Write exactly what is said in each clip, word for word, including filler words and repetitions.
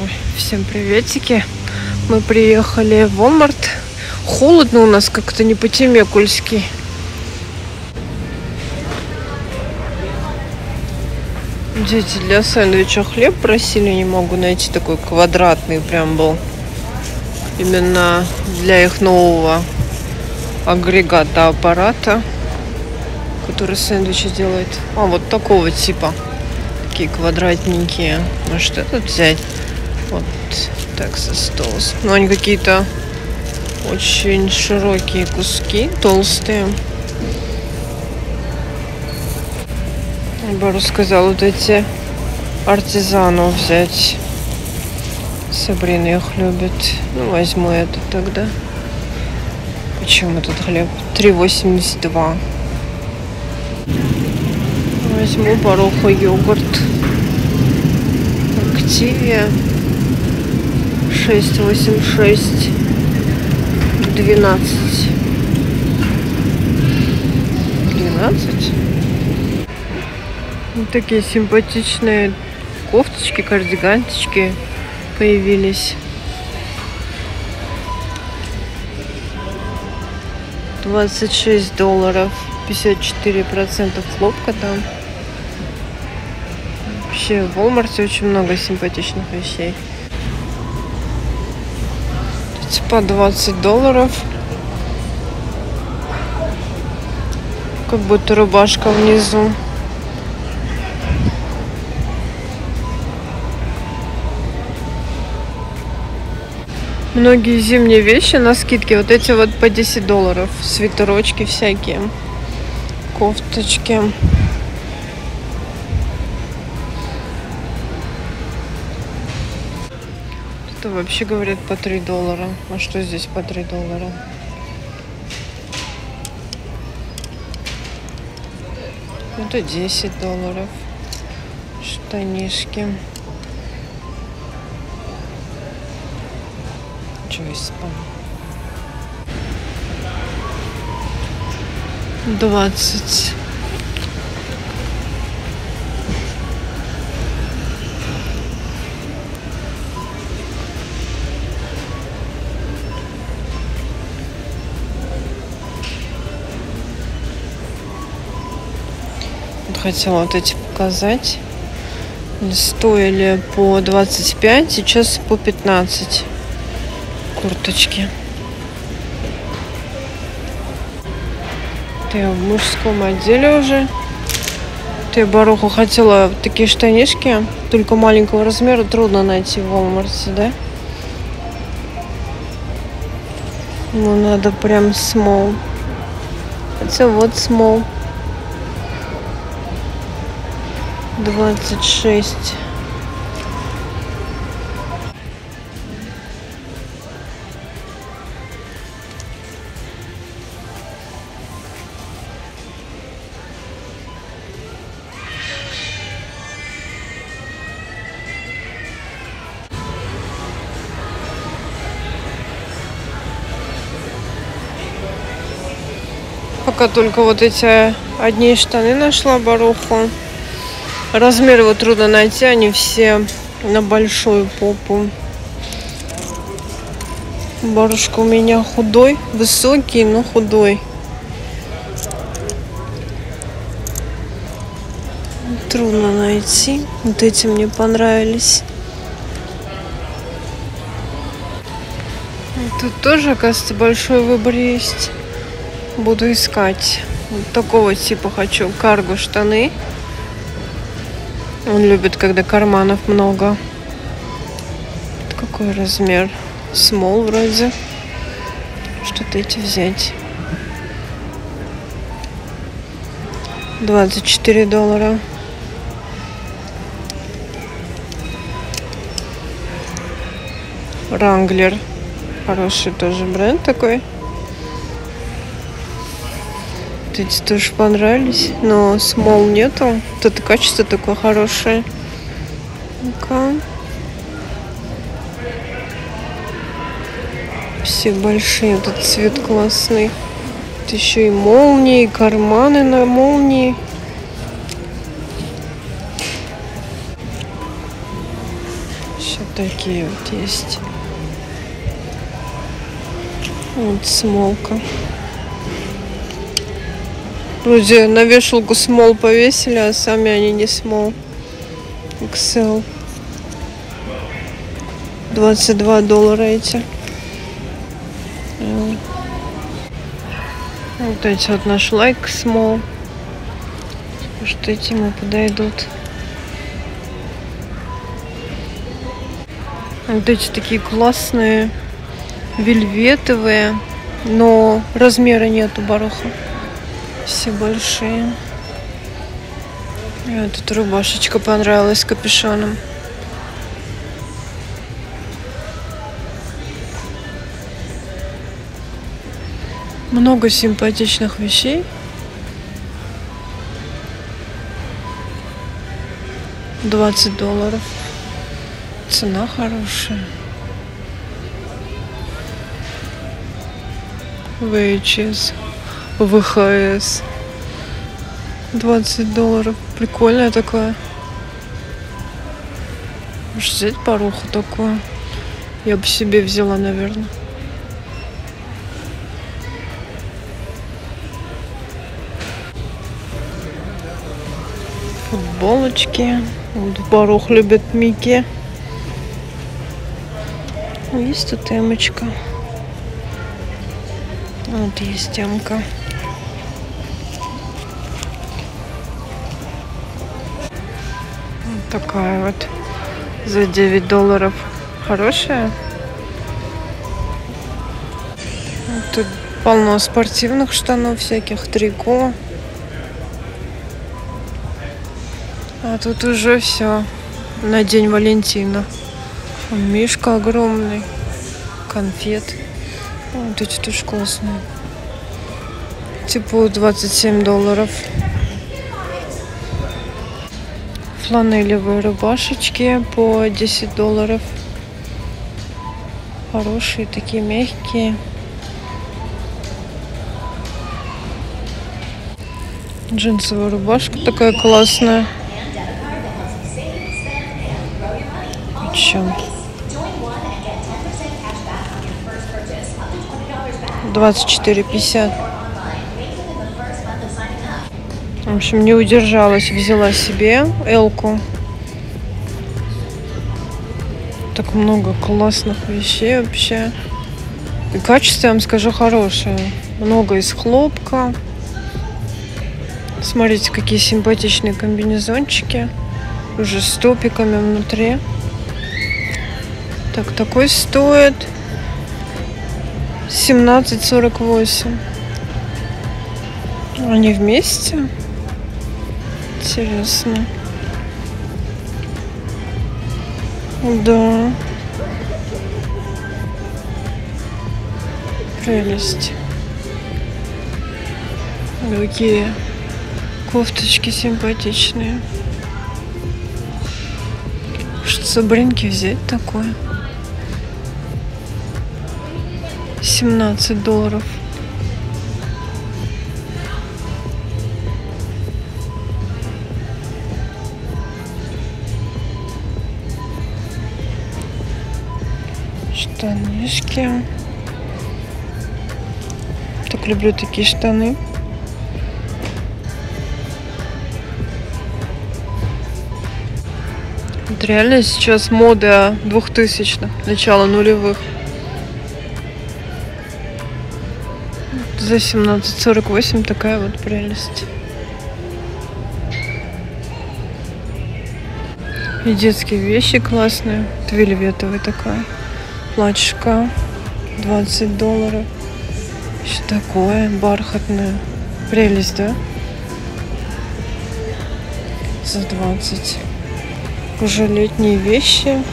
Ой, всем приветики. Мы приехали в Walmart. Холодно у нас как-то не по-темекульски. Дети для сэндвича хлеб просили, не могу найти, такой квадратный прям был. Именно для их нового агрегата аппарата, который сэндвичи делает. А, вот такого типа. Такие квадратненькие. Ну что тут взять? Вот Texas Toast. Ну они какие-то очень широкие куски, толстые. Я бы рассказала вот эти артизану взять. Сабрина их любит. Ну, возьму это тогда. Почему этот хлеб? три восемьдесят два. Возьму Бароху йогурт. Активия. шесть восемь шесть. двенадцать. двенадцать. Вот такие симпатичные кофточки, кардиганточки появились. двадцать шесть долларов. пятьдесят четыре процента хлопка там. Вообще в Walmart очень много симпатичных вещей. Тут по двадцать долларов. Как будто рубашка внизу. Многие зимние вещи на скидке. Вот эти вот по десять долларов. Свитерочки всякие. Кофточки. Это вообще говорят по три доллара. А что здесь по три доллара? Это десять долларов. Штанишки. двадцать. Хотела вот эти показать. Стоили по двадцать пять, сейчас по пятнадцать. Курточки. Ты в мужском отделе уже. Ты, Баруху, хотела такие штанишки, только маленького размера, трудно найти в Walmart, да? Ну, надо прям small. Хотя вот small. двадцать шесть. Пока только вот эти одни штаны нашла Баруху. Размер его трудно найти, они все на большую попу. Барушка у меня худой, высокий, но худой. Трудно найти. Вот эти мне понравились. Тут тоже, оказывается, большой выбор есть. Буду искать. Вот такого типа хочу. Карго штаны. Он любит, когда карманов много. Какой размер? Small вроде. Что-то эти взять. двадцать четыре доллара. Wrangler. Хороший тоже бренд такой. Эти тоже понравились, но small нету. Вот это качество такое хорошее. Ну-ка. Все большие. Вот этот цвет классный. Тут еще и молнии, и карманы на молнии. Все такие вот есть. Вот смолка. Вроде на вешалку смол повесили, а сами они не смол. икс эл. двадцать два доллара эти. Вот эти вот наш лайк смол. Может, эти ему подойдут. Вот эти такие классные, вельветовые, но размера нету баруха. Все большие. И вот эта рубашечка понравилась с капюшоном. Много симпатичных вещей. двадцать долларов. Цена хорошая. ви эйч эс. вэ ха эс. двадцать долларов. Прикольная такая. Может взять поруху такую? Я бы себе взяла, наверное. Футболочки. Вот Барух любит Микки. Есть тут эмочка. Вот есть эмка. Вот такая вот. За девять долларов. Хорошая. Вот тут полно спортивных штанов всяких, трико. А тут уже все на День Валентина. Мишка огромный. Конфет. Вот эти тоже классные. Типа двадцать семь долларов. Фланелевые рубашечки по десять долларов. Хорошие, такие мягкие. Джинсовая рубашка такая классная. Чем? двадцать четыре пятьдесят. В общем, не удержалась, взяла себе элку. Так много классных вещей вообще. И качество, я вам скажу, хорошее. Много из хлопка. Смотрите, какие симпатичные комбинезончики. Уже с топиками внутри. Так, такой стоит семнадцать сорок восемь. Они вместе? Интересно. Да. Прелесть. Какие кофточки симпатичные. Что Сабринки взять такое? семнадцать долларов. Штанишки. Так люблю такие штаны. Вот реально сейчас мода двухтысячных, начала нулевых. За семнадцать сорок восемь такая вот прелесть. И детские вещи классные. Вельветовая такая. Платьишко. двадцать долларов. Что такое? Бархатное. Прелесть, да? За двадцать. Уже летние вещи.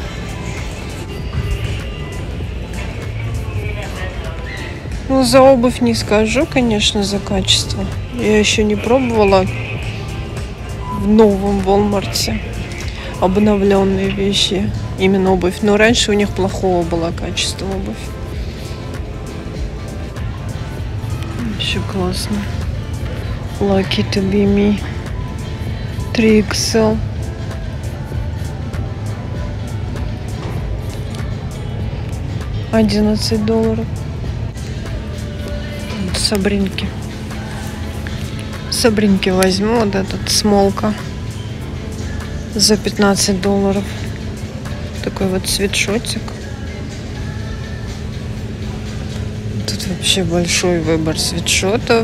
Ну, за обувь не скажу, конечно, за качество. Я еще не пробовала в новом Walmart обновленные вещи. Именно обувь. Но раньше у них плохого было качество обувь. Еще классно. Lucky to be me. три икс эл. одиннадцать долларов. Сабринки. Сабринки возьму. Вот этот смолка за пятнадцать долларов. Такой вот свитшотик. Тут вообще большой выбор свитшотов.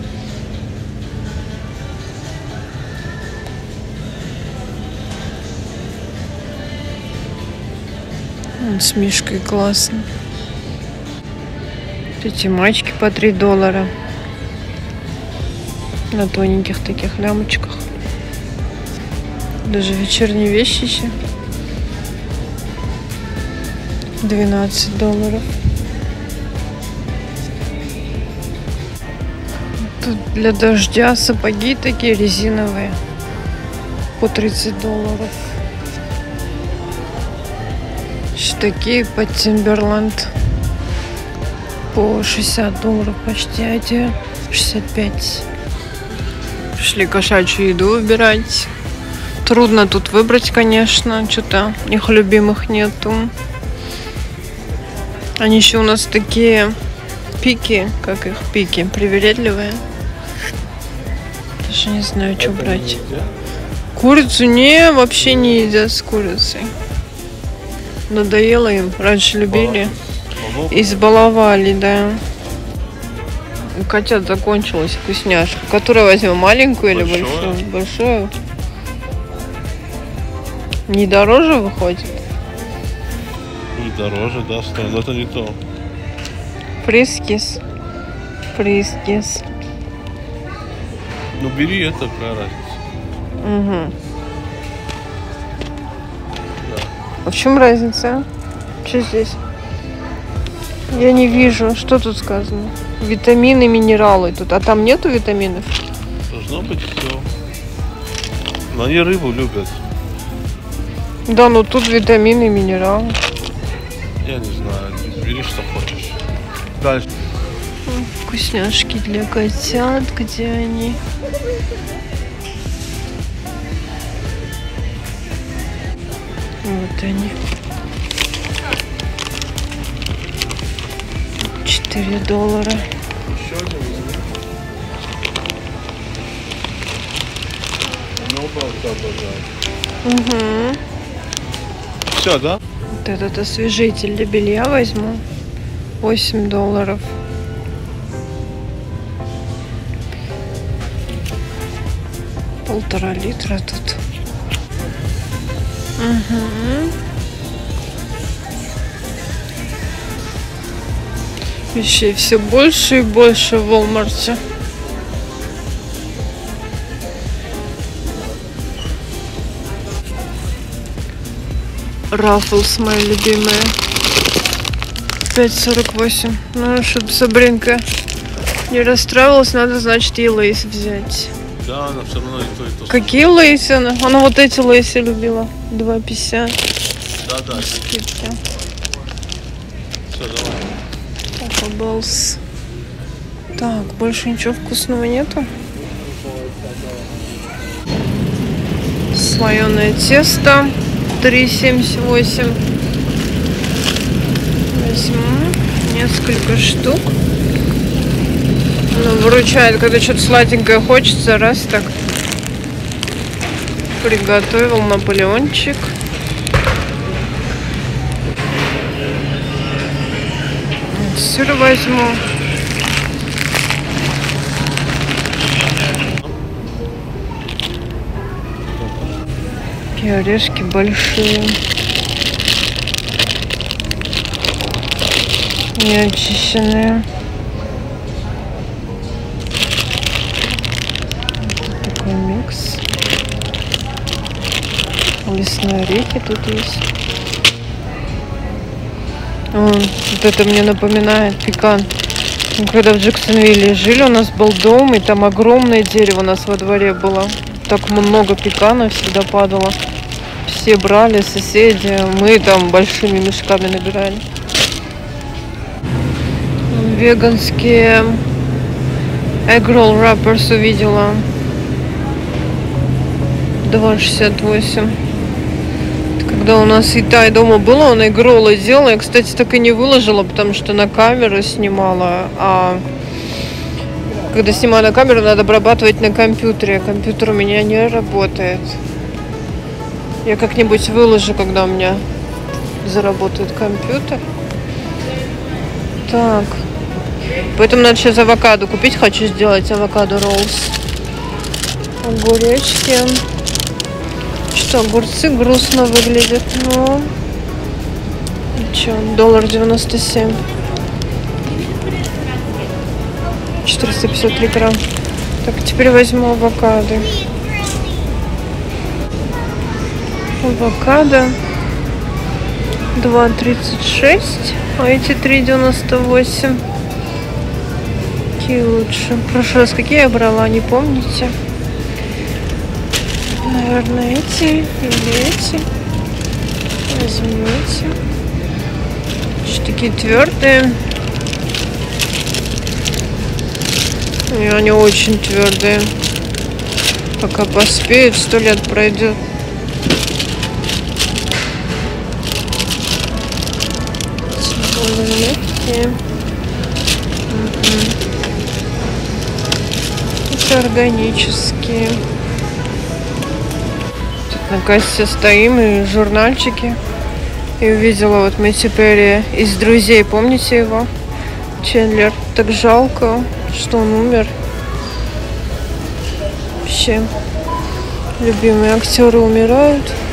Он с мишкой классно. Эти мачки по три доллара. На тоненьких таких лямочках. Даже вечерние вещи еще. двенадцать долларов. Тут для дождя сапоги такие резиновые. По тридцать долларов. Такие под Timberland по шестьдесят долларов почти, а те шестьдесят пять. Пришли кошачью еду выбирать. Трудно тут выбрать, конечно, что-то их любимых нету. Они еще у нас такие пики, как их пики, привередливые. Даже не знаю, что брать. Курицу не, вообще не едят с курицей. Надоело им. Раньше любили. Избаловали, да. У котят закончилась вкусняшка. Которую возьмем, маленькую или большую? Большую. Не дороже выходит? Будет дороже, да, стоит. Но это не то. Фрискис. Фрискис. Ну бери это, какая разница. Угу. А в чем разница? Что здесь? Я не вижу. Что тут сказано? Витамины, минералы тут. А там нету витаминов? Должно быть все. Но они рыбу любят. Да, ну тут витамины и минералы. Я не знаю. Бери, что хочешь. Дальше. Вкусняшки для котят. Где они? Вот они. четыре доллара. Еще один возьми. Угу. Все, да? Вот этот освежитель для белья возьму. восемь долларов. Полтора литра тут. Угу. Вещей все больше и больше в Walmart. Раффлс мои любимые. пять сорок восемь. Ну, чтобы Сабринка не расстраивалась, надо, значит, и лейс взять. Да, она все равно и то, и то. Какие лейсы она? Она вот эти лейсы любила. два пятьдесят. Да, да. Скидки. Все, давай. Taco Bells. Так, больше ничего вкусного нету. Слоеное тесто. три семьдесят восемь. Возьму несколько штук. Ну, выручает, когда что-то сладенькое хочется, раз так приготовил наполеончик. Сыр возьму. И орешки большие. Неочищенные. Вот такой микс. Лесные орехи тут есть. О, вот это мне напоминает пекан. Мы когда в Джексонвилле жили, у нас был дом, и там огромное дерево у нас во дворе было. Так много пеканов всегда падало. Все брали, соседи. Мы там большими мешками набирали. Веганские egg roll wrappers увидела. два шестьдесят восемь. Это когда у нас Итай дома было, он игролы делал. Я, кстати, так и не выложила, потому что на камеру снимала. А когда снимаю на камеру, надо обрабатывать на компьютере. Компьютер у меня не работает. Я как-нибудь выложу, когда у меня заработает компьютер. Так. Поэтому надо сейчас авокадо купить. Хочу сделать авокадо роллс. Огуречки. Что, огурцы грустно выглядят. Ну, что, доллар девяносто семь. четыреста пятьдесят три грамм. Так, теперь возьму авокадо. Авокадо два тридцать шесть, а эти три девяносто восемь. Какие лучше? В прошлый раз какие я брала, не помните? Наверное, эти или эти. Возьму эти. Что такие твердые. И они очень твердые. Пока поспеют, сто лет пройдет. Более мягкие. Это органические. Тут на кассе стоим и журнальчики. И увидела вот Мэтью Перри из «Друзей». Помните его? Чендлер. Так жалко, что он умер. Вообще, любимые актеры умирают.